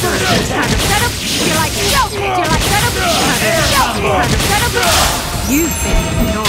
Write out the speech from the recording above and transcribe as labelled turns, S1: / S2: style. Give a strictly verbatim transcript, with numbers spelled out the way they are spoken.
S1: Kind of setup. Do you like setup? Do you like setup? Kind of setup. Kind of setup. You've been